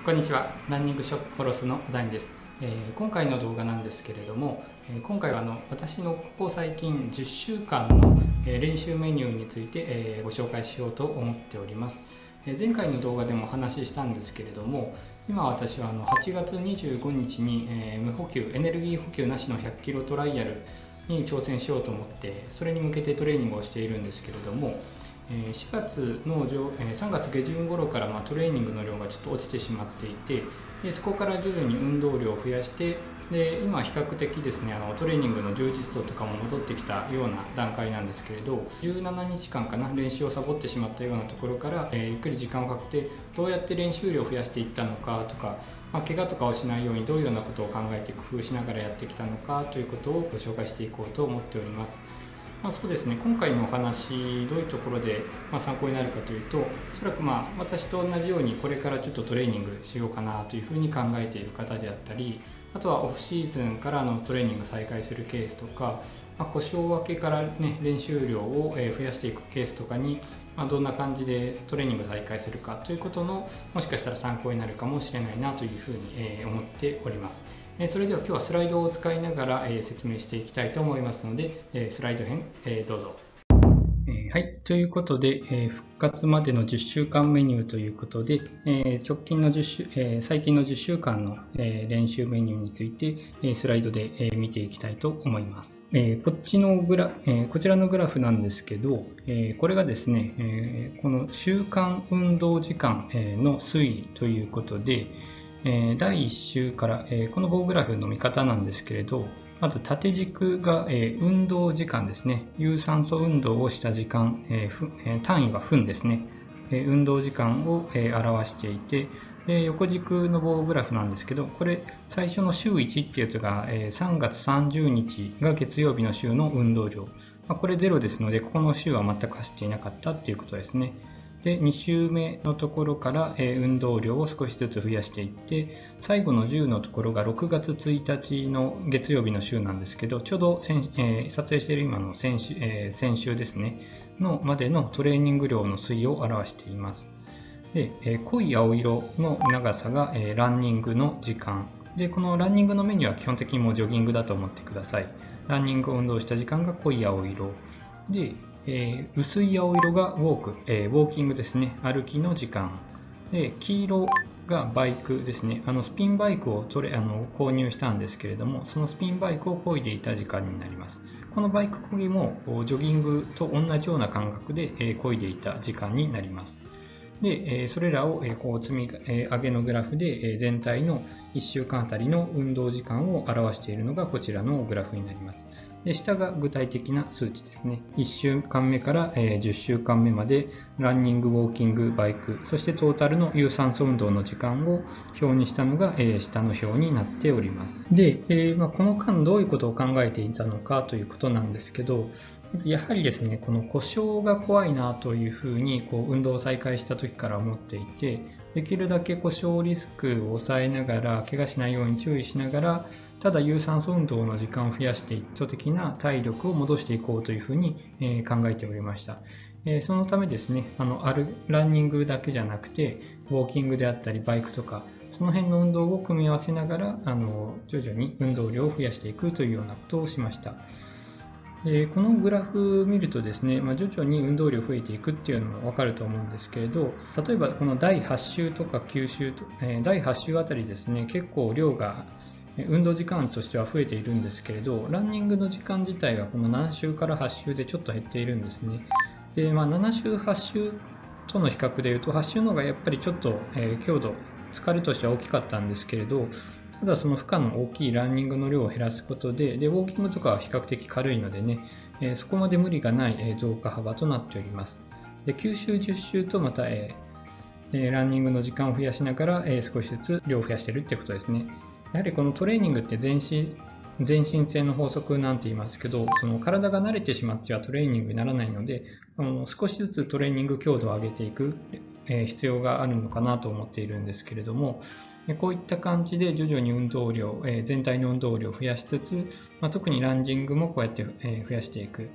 こんにちは。ランニングショップホロスの小谷です。今回の動画なんですけれども、今回は私のここ最近10週間の練習メニューについてご紹介しようと思っております。前回の動画でもお話ししたんですけれども、今私は8月25日に無補給、エネルギー補給なしの100キロトライアルに挑戦しようと思って、それに向けてトレーニングをしているんですけれども、4月の3月下旬頃からトレーニングの量がちょっと落ちてしまっていて、そこから徐々に運動量を増やして、今比較的ですねトレーニングの充実度とかも戻ってきたような段階なんですけれど、17日間かな練習をサボってしまったようなところから、ゆっくり時間をかけてどうやって練習量を増やしていったのかとか、怪我とかをしないようにどういうようなことを考えて工夫しながらやってきたのかということをご紹介していこうと思っております。そうですね、今回のお話どういうところで参考になるかというと、おそらく私と同じようにこれからちょっとトレーニングしようかなというふうに考えている方であったり、あとはオフシーズンからのトレーニング再開するケースとか、故障明けから、練習量を増やしていくケースとかに、どんな感じでトレーニング再開するかということのもしかしたら参考になるかもしれないなというふうに思っております。それでは今日はスライドを使いながら説明していきたいと思いますので、スライド編どうぞ。はい、ということで、復活までの10週間メニューということで、直近の最近の10週間の練習メニューについてスライドで見ていきたいと思います。こちらのグラフなんですけど、これがですね、この週間運動時間の推移ということで、第1週から、この棒グラフの見方なんですけれど、まず縦軸が、運動時間ですね。有酸素運動をした時間、単位は分ですね。運動時間を、表していて、横軸の棒グラフなんですけど、これ最初の週1っていうやつが、3月30日が月曜日の週の運動量。これ0ですので、ここの週は全く走っていなかったっていうことですね。で、2週目のところから、運動量を少しずつ増やしていって、最後の10のところが6月1日の月曜日の週なんですけど、ちょうど撮影している今の先週ですね、のまでのトレーニング量の推移を表しています。で、濃い青色の長さが、ランニングの時間。で、このランニングのメニューは基本的にもうジョギングだと思ってください。ランニングを運動した時間が濃い青色。で、薄い青色がウォーキングですね、歩きの時間。で、黄色がバイクですね、スピンバイクを購入したんですけれども、そのスピンバイクを漕いでいた時間になります。このバイク漕ぎもジョギングと同じような感覚で漕いでいた時間になります。で、それらを積み上げのグラフで全体の1週間あたりの運動時間を表しているのがこちらのグラフになります。で、下が具体的な数値ですね。1週間目から10週間目までランニング、ウォーキング、バイク、そしてトータルの有酸素運動の時間を表にしたのが下の表になっております。で、この間どういうことを考えていたのかということなんですけど、やはりですね、この故障が怖いなというふうに運動を再開した時から思っていて、できるだけ故障リスクを抑えながら、怪我しないように注意しながら、ただ有酸素運動の時間を増やして基礎的な体力を戻していこうというふうに考えておりました。そのためですね、ランニングだけじゃなくて、ウォーキングであったりバイクとか、その辺の運動を組み合わせながら徐々に運動量を増やしていくというようなことをしました。このグラフを見るとですね、徐々に運動量増えていくっていうのも分かると思うんですけれど、例えばこの第8週とか9週と、第8週あたりですね、結構量が運動時間としては増えているんですけれど、ランニングの時間自体はこの7週から8週でちょっと減っているんですね。で、7週、8週との比較でいうと、8週の方がやっぱりちょっと強度、疲れとしては大きかったんですけれど、ただその負荷の大きいランニングの量を減らすことで、ウォーキングとかは比較的軽いのでね、そこまで無理がない増加幅となっております。で、9週、10週とまたランニングの時間を増やしながら少しずつ量を増やしているってことですね。やはりこのトレーニングって全身性の法則なんて言いますけど、その体が慣れてしまってはトレーニングにならないので、少しずつトレーニング強度を上げていく必要があるのかなと思っているんですけれども、こういった感じで徐々に運動量、全体の運動量を増やしつつ、特にランニングもこうやって増やしていく。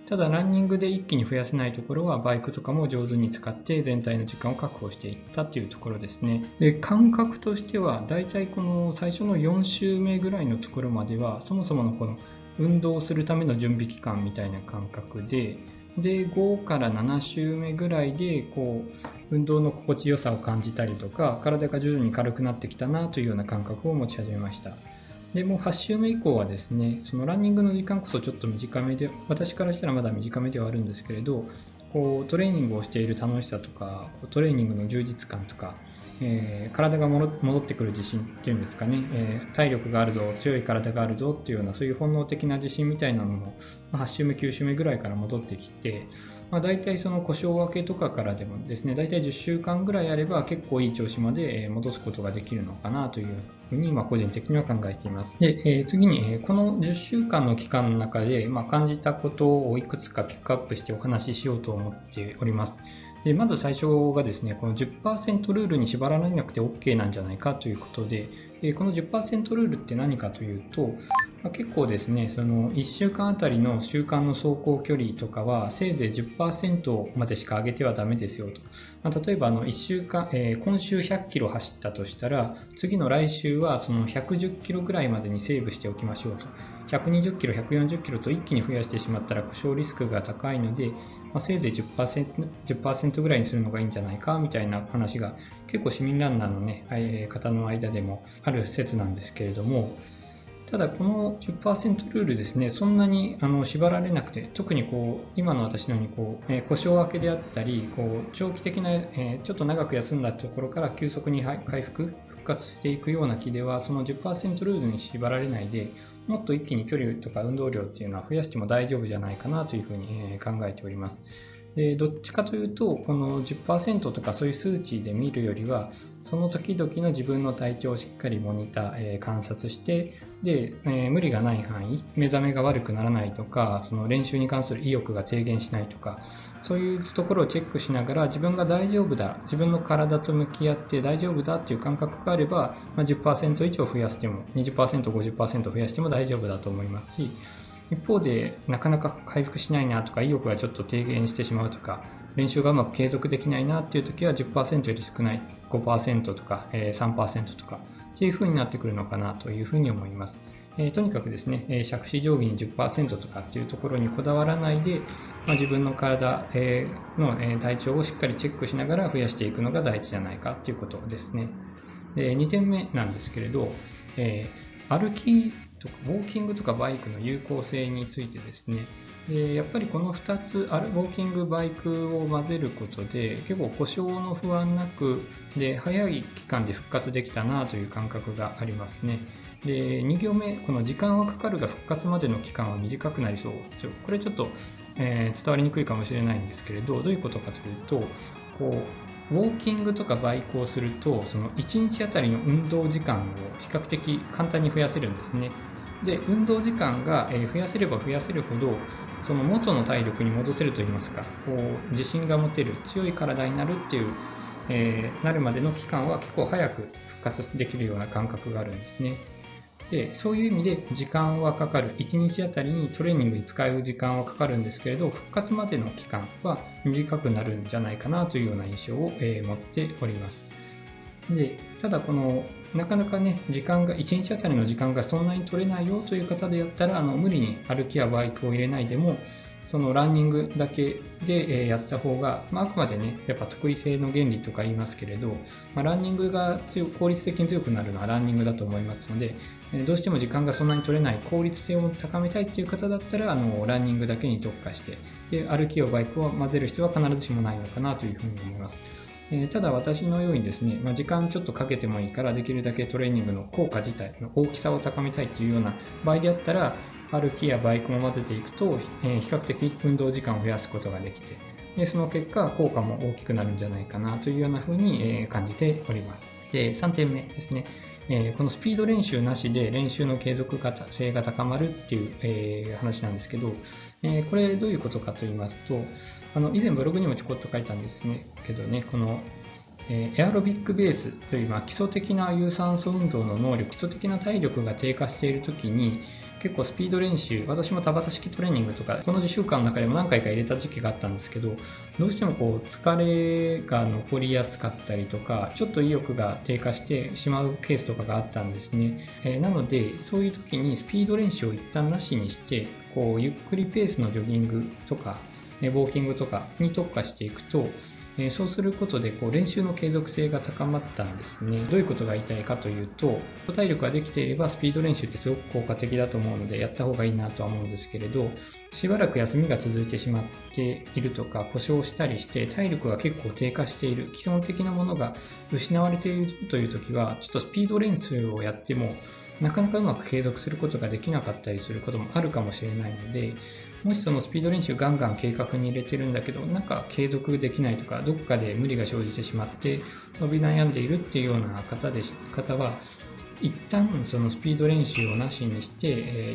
ただランニングで一気に増やせないところはバイクとかも上手に使って全体の時間を確保していったっていうところですね。で、感覚としてはだいたいこの最初の4週目ぐらいのところまではそもそものこの運動するための準備期間みたいな感覚で、5から7週目ぐらいで運動の心地よさを感じたりとか、体が徐々に軽くなってきたなというような感覚を持ち始めました。でもう8週目以降はですね、そのランニングの時間こそちょっと短めで、私からしたらまだ短めではあるんですけれど、トレーニングをしている楽しさとか、トレーニングの充実感とか、体が戻ってくる自信っていうんですかね、体力があるぞ、強い体があるぞっていうようなそういう本能的な自信みたいなのも8週目9週目ぐらいから戻ってきて、大体その故障明けとかからでもですね、大体10週間ぐらいあれば結構いい調子まで戻すことができるのかなというふうに個人的には考えています。で、次にこの10週間の期間の中で感じたことをいくつかピックアップしてお話ししようと思っております。でまず最初がですね、この 10% ルールに縛られなくて OK なんじゃないかということで、この 10% ルールって何かというと、結構ですね、その1週間あたりの週間の走行距離とかはせいぜい 10% までしか上げてはダメですよと。例えば1週間、今週100キロ走ったとしたら、次の来週はその110キロぐらいまでにセーブしておきましょうと。120キロ、140キロと一気に増やしてしまったら故障リスクが高いので、せいぜい 10% ぐらいにするのがいいんじゃないかみたいな話が結構市民ランナーの、方の間でもある説なんですけれども、ただこの 10% ルールですね、そんなに縛られなくて、特に今の私のように故障明けであったり長期的な、ちょっと長く休んだところから急速に復活していくような気では、その 10% ルールに縛られないで、もっと一気に距離とか運動量っていうのは増やしても大丈夫じゃないかなというふうに考えております。でどっちかというと、この 10% とかそういう数値で見るよりは、その時々の自分の体調をしっかりモニター、観察して、で、無理がない範囲、目覚めが悪くならないとか、その練習に関する意欲が低減しないとか、そういうところをチェックしながら、自分が大丈夫だ、自分の体と向き合って大丈夫だっていう感覚があれば、10% 以上増やしても 20%、50% 増やしても大丈夫だと思いますし、一方でなかなか回復しないなとか、意欲がちょっと低減してしまうとか、練習がうまく継続できないなっていう時は 10% より少ない 5% とか 3% とかっていう風になってくるのかなというふうに思います。とにかくですね、杓子定規に 10% とかっていうところにこだわらないで、自分の体の体調をしっかりチェックしながら増やしていくのが大事じゃないかということですね。で、2点目なんですけれど、歩きとかウォーキングとかバイクの有効性についてですね、やっぱりこの2つ、ウォーキング、バイクを混ぜることで結構故障の不安なく、で早い期間で復活できたなという感覚がありますね。で、2行目、この時間はかかるが復活までの期間は短くなりそう。これちょっと、伝わりにくいかもしれないんですけれど、どういうことかというと、ウォーキングとかバイクをすると、その1日あたりの運動時間を比較的簡単に増やせるんですね。で、運動時間が増やせれば増やせるほど、その元の体力に戻せるといいますか、自信が持てる、強い体になるっていう、なるまでの期間は結構早く復活できるような感覚があるんですね。で、そういう意味で時間はかかる、1日あたりにトレーニングに使う時間はかかるんですけれど、復活までの期間は短くなるんじゃないかなというような印象を持っております。で、ただなかなかね、時間が1日あたりの時間がそんなに取れないよという方でやったら、無理に歩きやバイクを入れないでも、そのランニングだけでやった方が、あくまでね、やっぱ得意性の原理とか言いますけれど、ランニングが効率的に強くなるのはランニングだと思いますので、どうしても時間がそんなに取れない、効率性を高めたいという方だったら、ランニングだけに特化して、で歩きやバイクを混ぜる必要は必ずしもないのかなというふうに思います。ただ私のようにですね、時間ちょっとかけてもいいから、できるだけトレーニングの効果自体の大きさを高めたいというような場合であったら、歩きやバイクも混ぜていくと、比較的運動時間を増やすことができて、でその結果効果も大きくなるんじゃないかなというようなふうに感じております。で、3点目ですね。このスピード練習なしで練習の継続性が高まるっていう、話なんですけど、これどういうことかと言いますと、以前ブログにもちょこっと書いたんですねけどね、このエアロビックベースという、基礎的な有酸素運動の能力、基礎的な体力が低下しているときに、結構スピード練習、私も田畑式トレーニングとか、この10週間の中でも何回か入れた時期があったんですけど、どうしても疲れが残りやすかったりとか、ちょっと意欲が低下してしまうケースとかがあったんですね。なので、そういう時にスピード練習を一旦なしにして、ゆっくりペースのジョギングとか、ウォーキングとかに特化していくと、そうすることで練習の継続性が高まったんですね。どういうことが言いたいかというと、体力ができていればスピード練習ってすごく効果的だと思うのでやった方がいいなとは思うんですけれど、しばらく休みが続いてしまっているとか故障したりして体力が結構低下している、基本的なものが失われているという時は、ちょっとスピード練習をやってもなかなかうまく継続することができなかったりすることもあるかもしれないので、もしそのスピード練習ガンガン計画に入れてるんだけど、なんか継続できないとか、どこかで無理が生じてしまって伸び悩んでいるっていうような方は、一旦そのスピード練習をなしにして、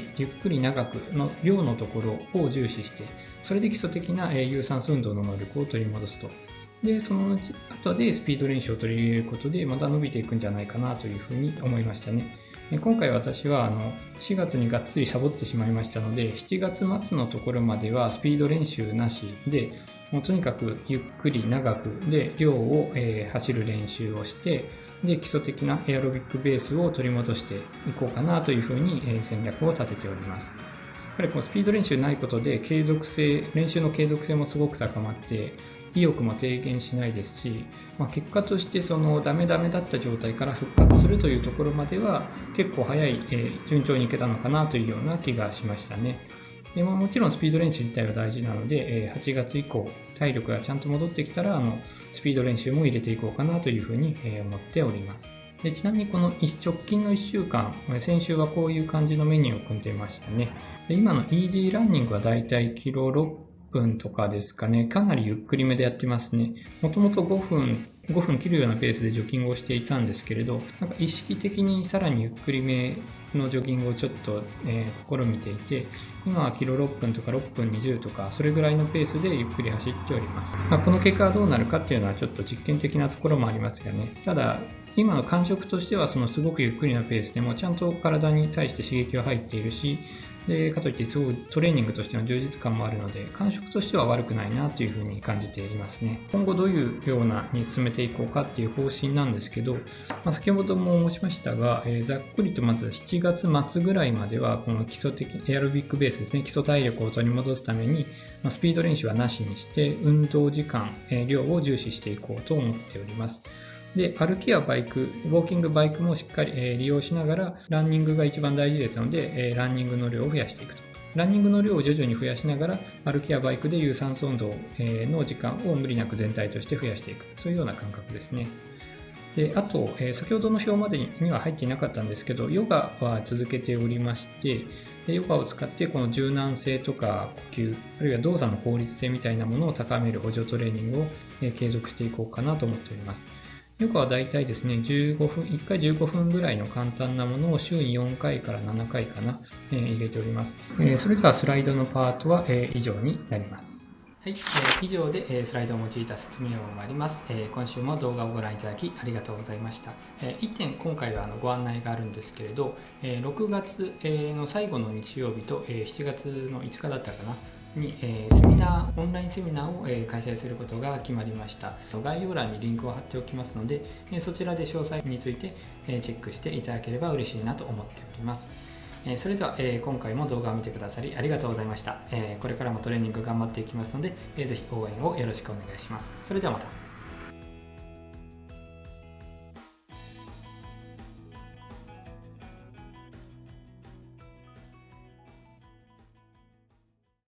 ゆっくり長くの量のところを重視して、それで基礎的な、有酸素運動の能力を取り戻すと。で、その後でスピード練習を取り入れることでまた伸びていくんじゃないかなというふうに思いましたね。今回私は4月にがっつりサボってしまいましたので、7月末のところまではスピード練習なしで、もうとにかくゆっくり長くで量を走る練習をして、で基礎的なエアロビックベースを取り戻していこうかなというふうに戦略を立てております。やっぱりこのスピード練習ないことで練習の継続性もすごく高まって、意欲も低減しないですし、結果としてそのダメだった状態から復活するというところまでは結構早い、順調にいけたのかなというような気がしましたね。でもちろんスピード練習自体は大事なので、8月以降体力がちゃんと戻ってきたらスピード練習も入れていこうかなというふうに思っております。でちなみにこの直近の1週間、先週はこういう感じのメニューを組んでいましたね。で今のイージーランニングはだいたいキロ6分とかですかね。かなりゆっくりめでやってますね。もともと5分切るようなペースでジョギングをしていたんですけれど、なんか意識的にさらにゆっくりめのジョギングをちょっと、試みていて、今はキロ6分とか6分20とかそれぐらいのペースでゆっくり走っております。この結果はどうなるかっていうのはちょっと実験的なところもありますよね。ただ今の感触としてはすごくゆっくりなペースでもちゃんと体に対して刺激は入っているし、でかといってすごいトレーニングとしての充実感もあるので、感触としては悪くないなというふうに感じていますね。今後どういうようなに進めていこうかっていう方針なんですけど、先ほども申しましたが、ざっくりとまず7月末ぐらいまではこの基礎的エアロビックベースですね、基礎体力を取り戻すためにスピード練習はなしにして運動時間、量を重視していこうと思っております。で歩きやバイク、ウォーキングバイクもしっかり利用しながら、ランニングが一番大事ですので、ランニングの量を増やしていくと。ランニングの量を徐々に増やしながら、歩きやバイクで有酸素運動の時間を無理なく全体として増やしていく。そういうような感覚ですね。であと、先ほどの表までには入っていなかったんですけど、ヨガは続けておりまして、ヨガを使ってこの柔軟性とか呼吸、あるいは動作の効率性みたいなものを高める補助トレーニングを継続していこうかなと思っております。ヨガはだいたいですね、1回15分ぐらいの簡単なものを週に4回から7回かな、入れております。それではスライドのパートは以上になります。はい、以上でスライドを用いた説明を終わります。今週も動画をご覧いただきありがとうございました。1点今回はご案内があるんですけれど、6月の最後の日曜日と7月の5日だったかなにオンラインセミナーを開催することが決まりました。概要欄にリンクを貼っておきますので、そちらで詳細についてチェックしていただければ嬉しいなと思っております。それでは今回も動画を見てくださりありがとうございました。これからもトレーニング頑張っていきますので、ぜひ応援をよろしくお願いします。それではまた。